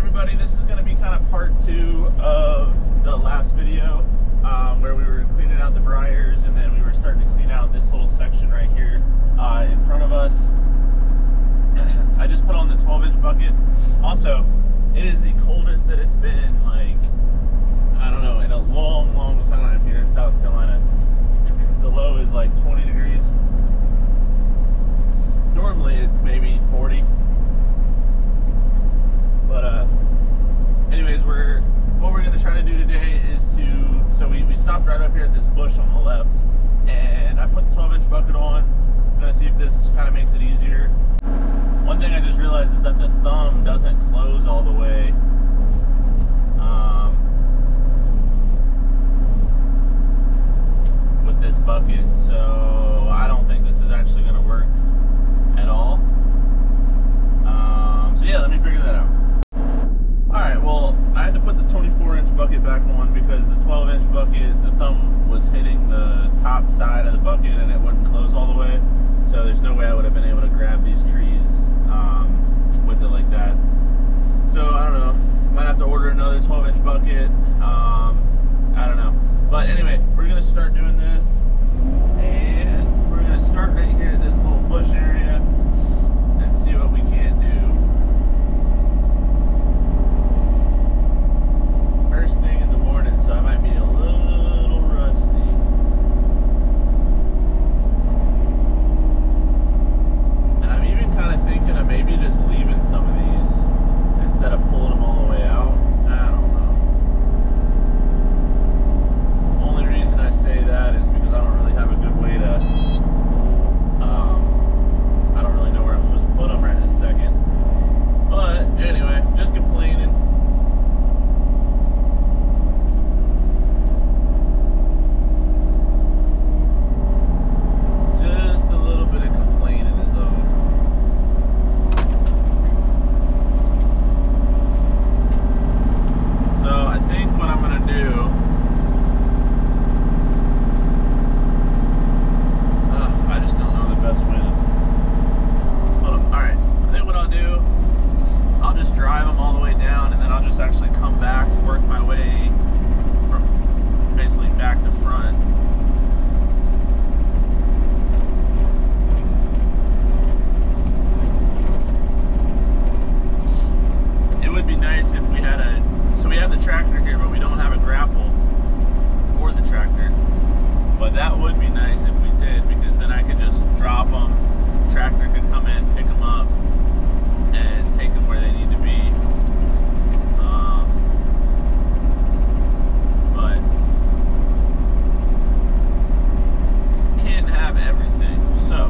everybody, this is going to be kind of part 2 of the last video where we were cleaning out the briars, and then we were starting to clean out this little section right here in front of us. I just put on the 12-inch bucket. Also, it is the coldest that it's been, like, I don't know, in a long, long time here in South Carolina. The low is like 20 degrees. Normally it's maybe 40. But anyways, what we're gonna try to do today is so we stopped right up here at this bush on the left, and I put the 12-inch bucket on. I'm gonna see if this kind of makes it easier. One thing I just realized is that the thumb doesn't close all the way. With this bucket, so I don't think this is actually gonna work at all. So yeah, let me figure that out. Alright, well, I had to put the 24-inch bucket back on because the 12-inch bucket, the thumb was hitting the top side of the bucket and it wouldn't close all the way. So there's no way I would have been able to grab these trees with it like that. So I don't know, might have to order another 12-inch bucket. I don't know. But anyway, we're going to start doing this, and we're going to start right here at this little bush area and see what we can do. First thing in the morning, so I might be a little rusty. And I'm even kind of thinking of maybe just leaving some of these instead of pulling them all the way out. I don't know. The only reason I say that is because I don't really have a good way to I don't really know where I'm supposed to put them right this second. But anyway, just complaining. Just a little bit of complaining is all. So I think what I'm gonna do, I just don't know the best way to. Alright, I think what I'll do, I'll just drive them all the way down, and then I'll just actually come back, work my way from basically back to front. It would be nice if we had so we have the tractor here, but we don't have a grapple for the tractor. But that would be nice if we did, because then I could just drop them, tractor could come in, pick them up, and take them where they need to be. But can't have everything, so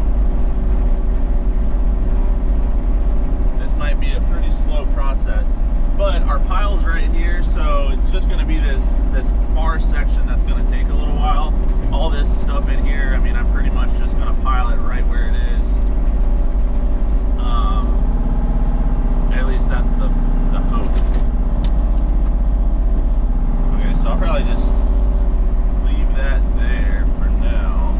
this might be a pretty slow process. But our pile's right here, so it's just going to be this far section that's going to take a little while. All this stuff in here, I mean, I'm pretty much just going to pile it right where it is. At least that's the hope. Okay, so I'll probably just leave that there for now.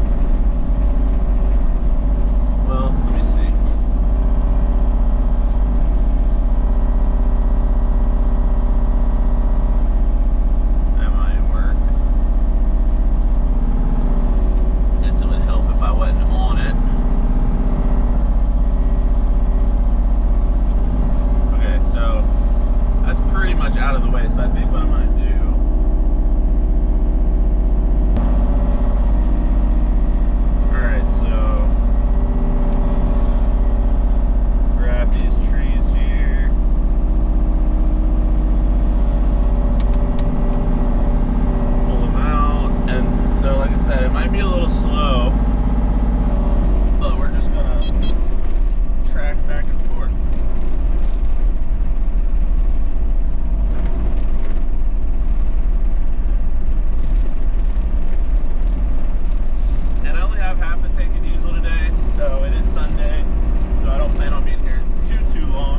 Well, let me see. That might work. Guess it would help if I wasn't on it. Okay, so that's pretty much out of the way, so I think what I'm going to do, alright, so grab these trees here. Pull them out, and so like I said, it might be a little slow, but we're just going to track back and forth. And I only have half a tank of diesel today, so it is Sunday, so I don't plan on being here too long.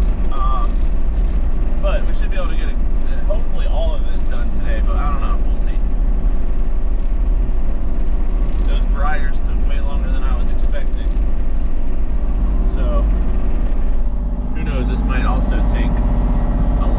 But we should be able to get hopefully all of this done today, but I don't know, we'll see. Those briars took way longer than I was expecting. So who knows, this might also take a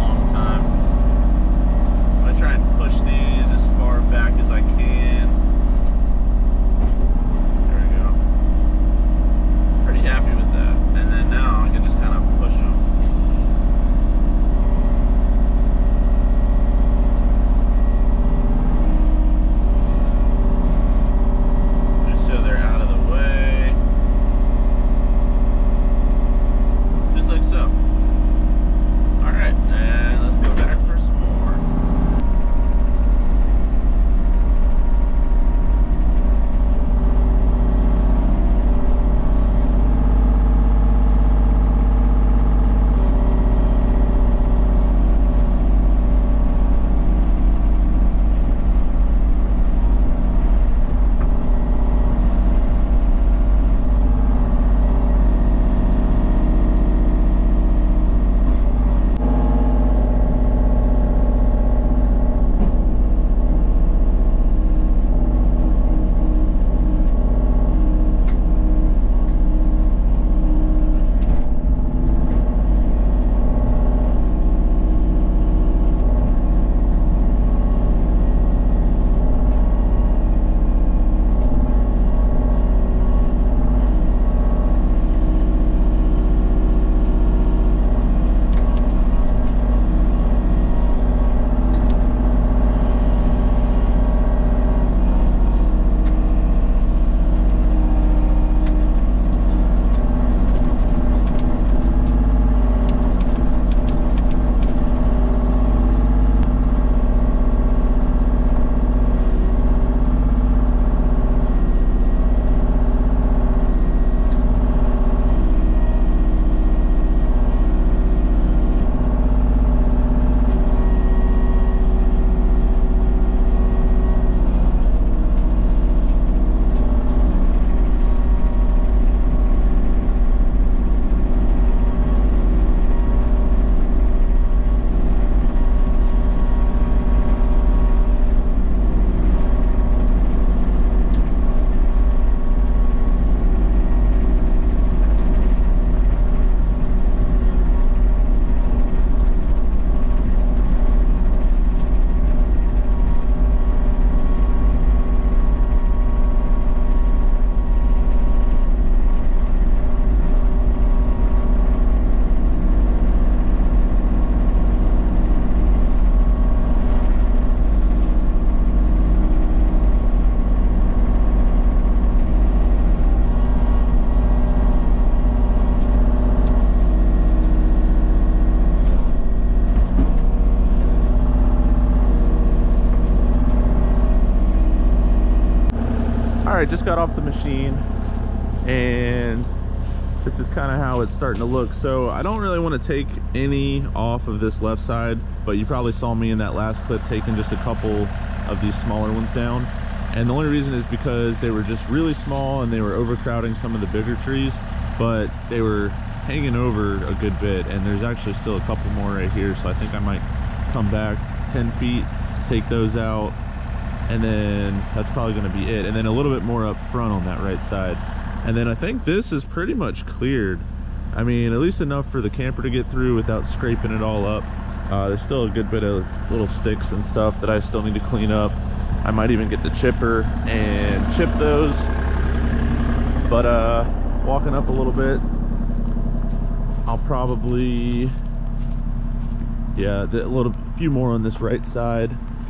right, just got off the machine, and this is kind of how it's starting to look. So I don't really want to take any off of this left side, but you probably saw me in that last clip taking just a couple of these smaller ones down. And the only reason is because they were just really small and they were overcrowding some of the bigger trees, but they were hanging over a good bit. And there's actually still a couple more right here. So I think I might come back 10 feet, take those out, and then that's probably going to be it. And then a little bit more up front on that right side. And then I think this is pretty much cleared. I mean, at least enough for the camper to get through without scraping it all up. There's still a good bit of little sticks and stuff that I still need to clean up. I might even get the chipper and chip those. But walking up a little bit, I'll probably, yeah, a few more on this right side.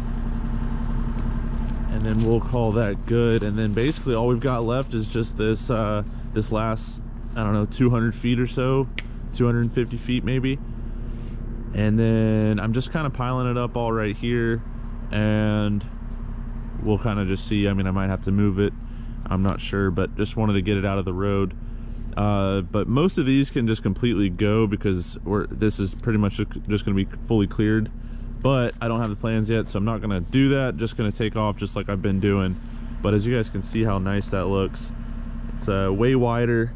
And then we'll call that good. And then basically all we've got left is just this this last, I don't know, 200 feet or so, 250 feet maybe. And then I'm just kind of piling it up all right here, and we'll kind of just see. I mean, I might have to move it, I'm not sure, but just wanted to get it out of the road. But most of these can just completely go because this is pretty much just going to be fully cleared. But I don't have the plans yet, so I'm not gonna do that. Just gonna take off just like I've been doing. But as you guys can see how nice that looks. It's way wider.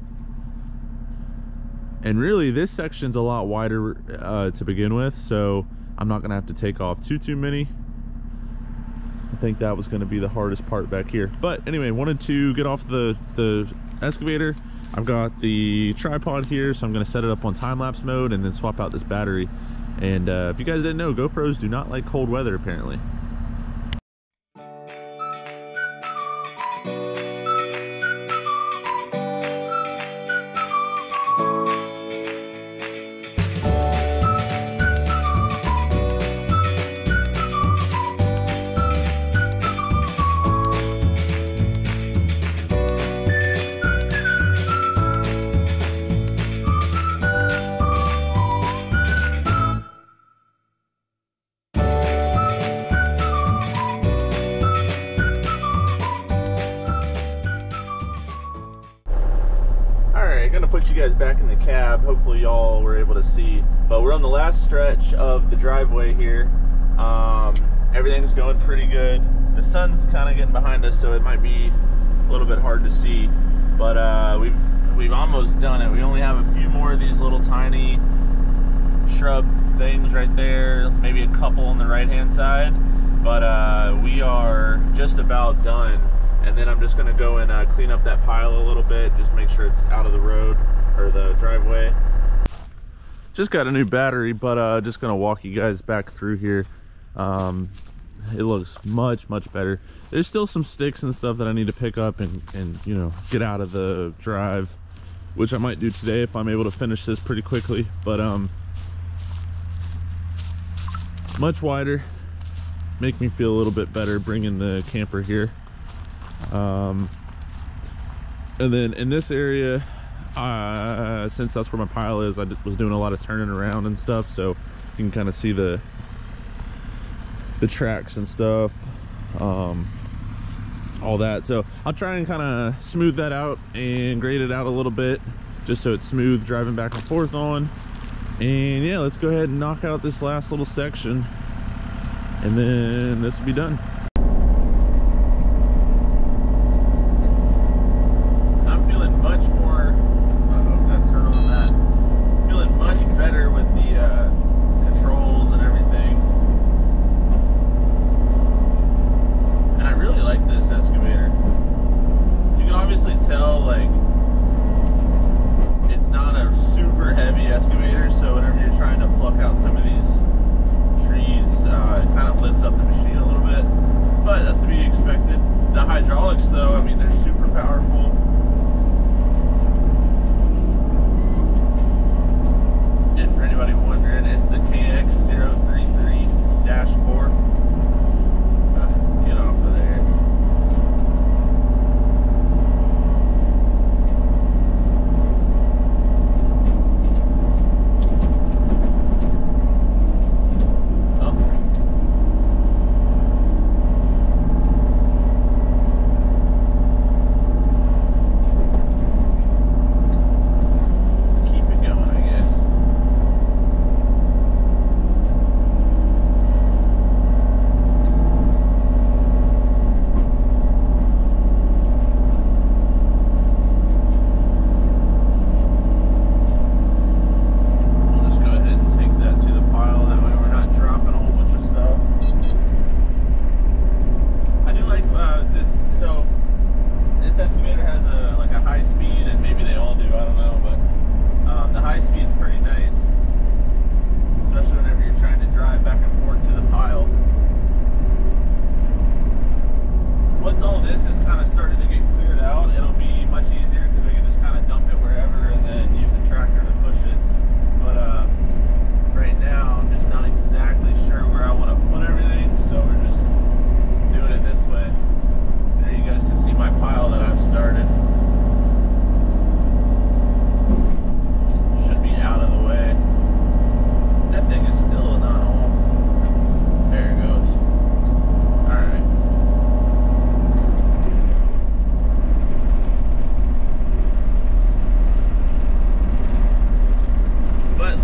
And really this section's a lot wider to begin with, so I'm not gonna have to take off too many. I think that was gonna be the hardest part back here. But anyway, wanted to get off the excavator. I've got the tripod here, so I'm gonna set it up on time-lapse mode and then swap out this battery. And if you guys didn't know, GoPros do not like cold weather apparently. Gonna put you guys back in the cab. Hopefully y'all were able to see, but we're on the last stretch of the driveway here. Everything's going pretty good. The sun's kind of getting behind us, so it might be a little bit hard to see, but we've almost done it. We only have a few more of these little tiny shrub things right there, maybe a couple on the right hand side, but we are just about done. And then I'm just gonna go and clean up that pile a little bit, just make sure it's out of the road or the driveway. Just got a new battery, but just gonna walk you guys back through here. It looks much better. There's still some sticks and stuff that I need to pick up and you know, get out of the drive, which I might do today if I'm able to finish this pretty quickly. But much wider, make me feel a little bit better bringing the camper here. And then in this area, since that's where my pile is, I was doing a lot of turning around and stuff, so you can kind of see the tracks and stuff, all that. So I'll try and kind of smooth that out and grade it out a little bit, just so it's smooth driving back and forth on. And yeah, let's go ahead and knock out this last little section, and then this will be done. Up the machine a little bit.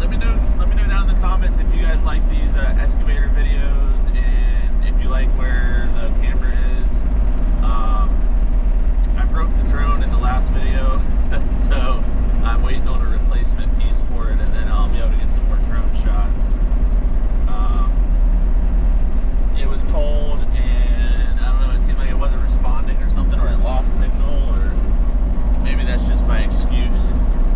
Let me know down in the comments if you guys like these excavator videos, and if you like where the camera is. I broke the drone in the last video, so I'm waiting on a replacement piece for it, and then I'll be able to get some more drone shots. It was cold, and I don't know, it seemed like it wasn't responding or something, or it lost signal, or maybe that's just my excuse.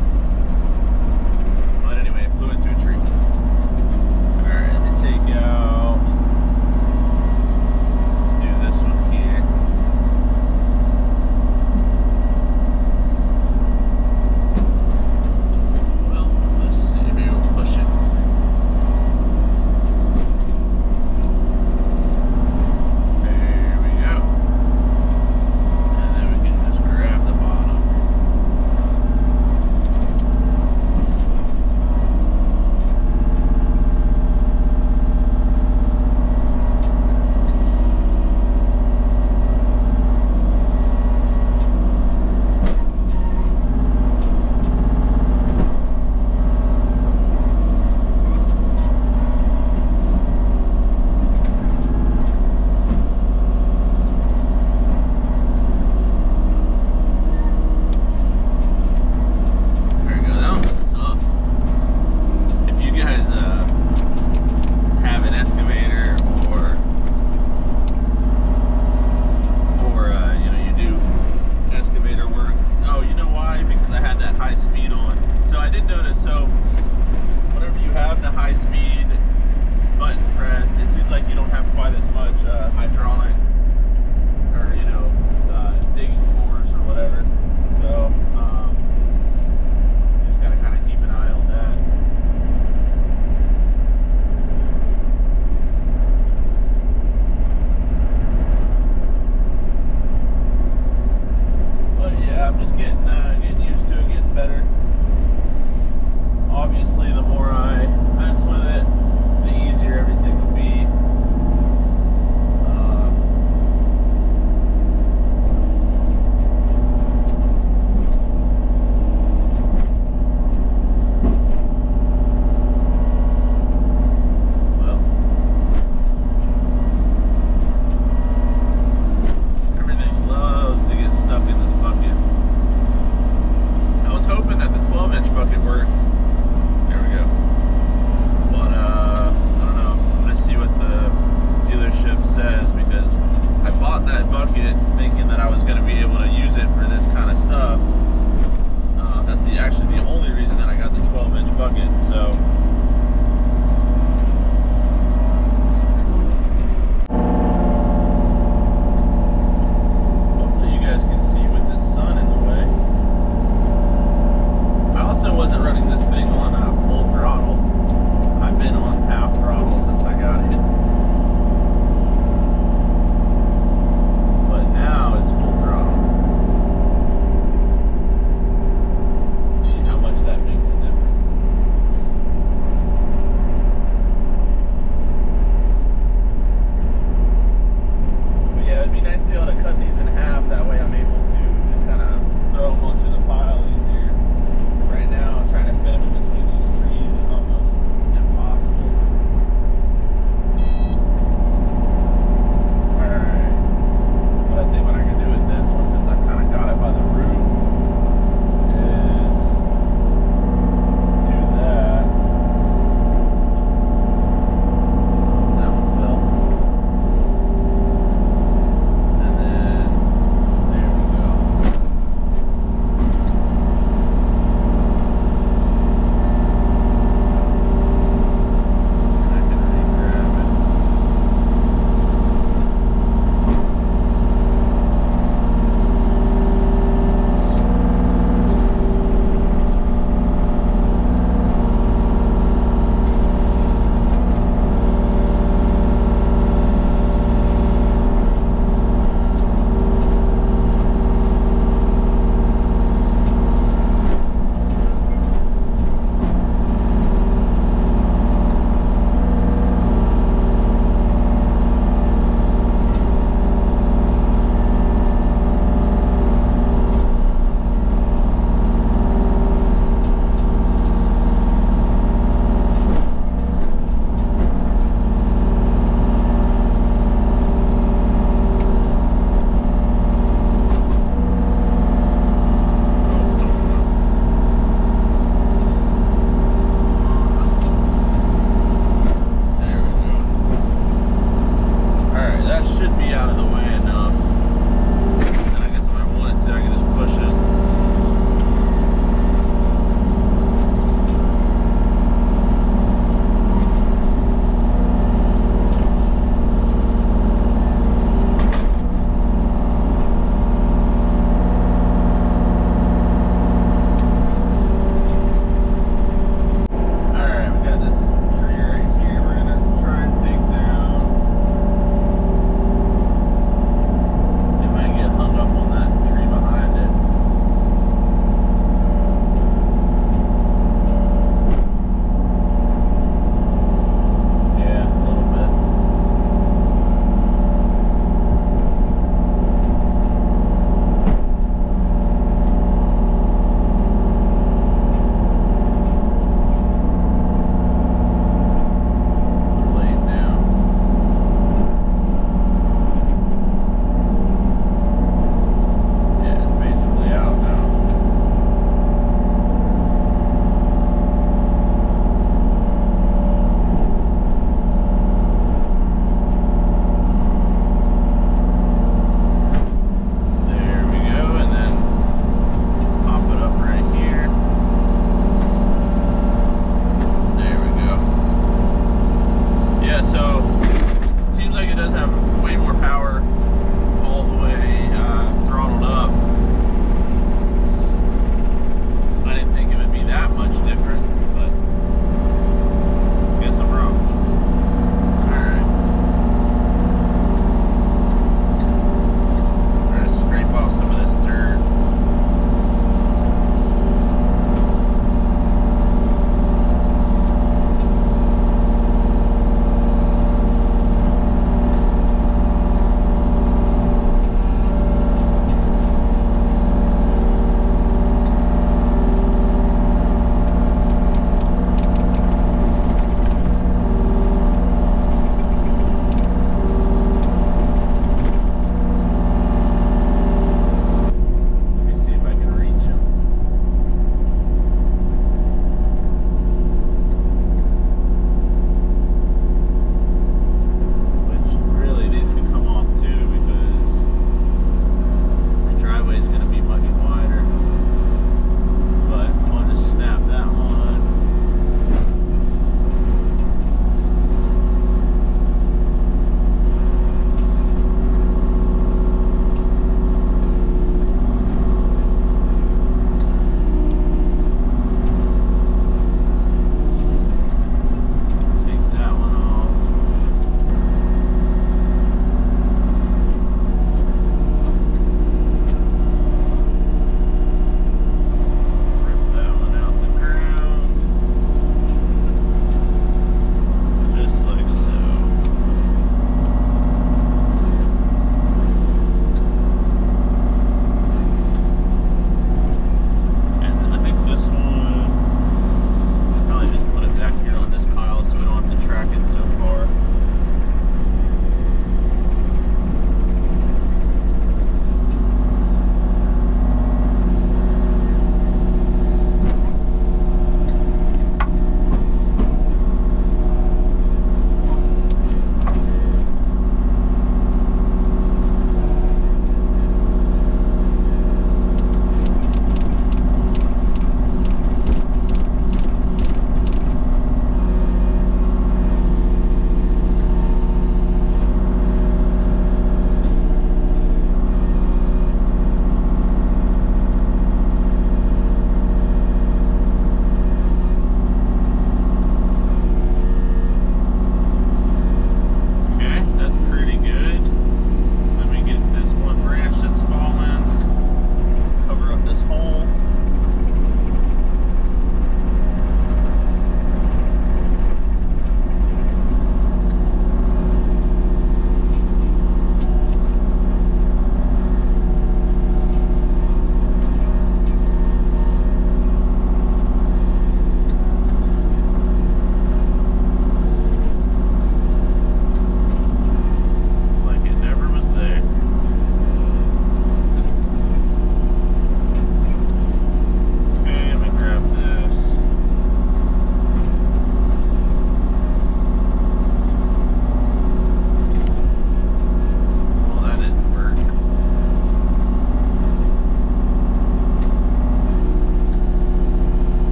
But anyway, it flew into a tree. Alright, let me take out, let's do this one here. Well, let's see, maybe we'll push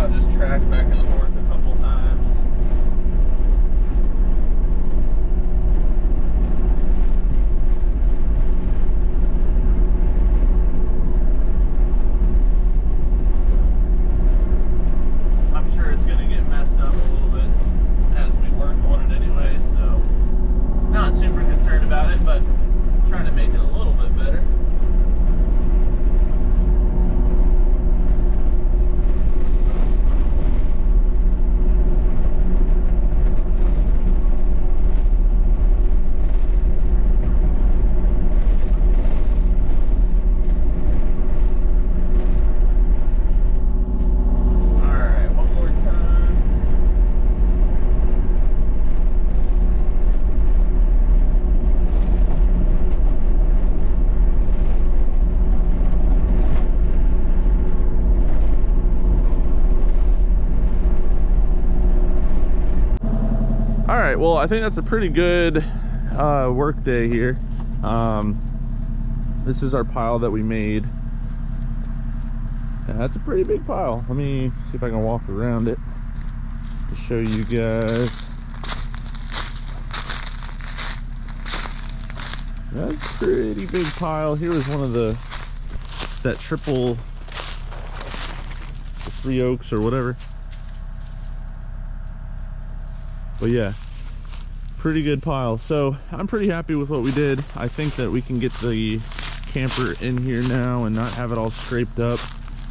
out, just tracked back and forth a couple times. I'm sure it's going to get messed up a little bit as we work on it anyway, so not super concerned about it, but trying to make it a little bit better. Alright, well, I think that's a pretty good work day here. This is our pile that we made. And that's a pretty big pile. Let me see if I can walk around it to show you guys. That's a pretty big pile. Here was one of that triple, the 3 oaks or whatever. But yeah, pretty good pile. So I'm pretty happy with what we did. I think that we can get the camper in here now and not have it all scraped up.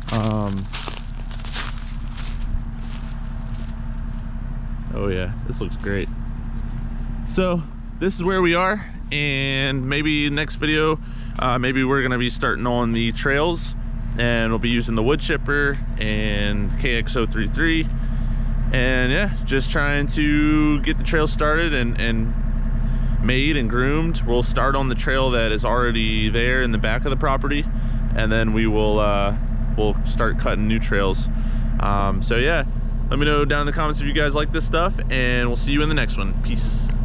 Oh yeah, this looks great. So this is where we are, and maybe next video, maybe we're gonna be starting on the trails, and we'll be using the wood chipper and KX033. And yeah, just trying to get the trail started and made and groomed. We'll start on the trail that is already there in the back of the property, and then we will we'll start cutting new trails. So yeah, let me know down in the comments if you guys like this stuff, and we'll see you in the next one. Peace.